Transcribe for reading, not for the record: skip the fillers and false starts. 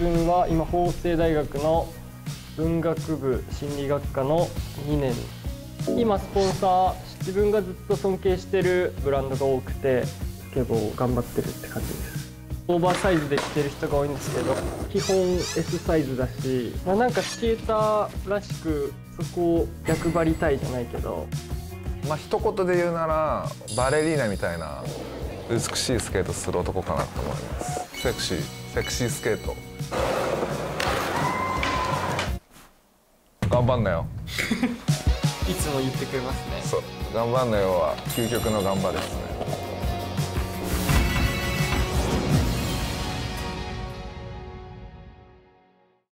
分は今法政大学の文学部心理学科の2年。今スポンサー自分がずっと尊敬してるブランドが多くてスケボーを頑張ってるって感じです。オーバーサイズで着てる人が多いんですけど基本 S サイズだし、なんかスケーターらしくそこを逆張りたいじゃないけど、 一言で言うならバレリーナみたいな美しいスケートする男かなと思います。セクシースケート頑張んなよいつも言ってくれますね。 そう、頑張んなよは究極の頑張ですね。